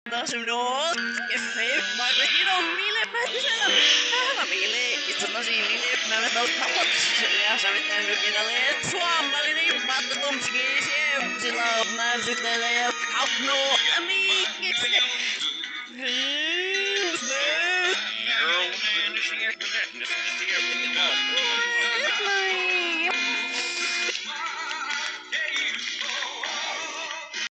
taas minut. Keffe, Margaret on mille päätösellä. Älä mille, itse tosi mille, mä vetän tapot. Ja sä vetän nykinalle, suomallinen pattomskiisiä. Sillä on näysyttelee ja kaupno. Miikiksi? You're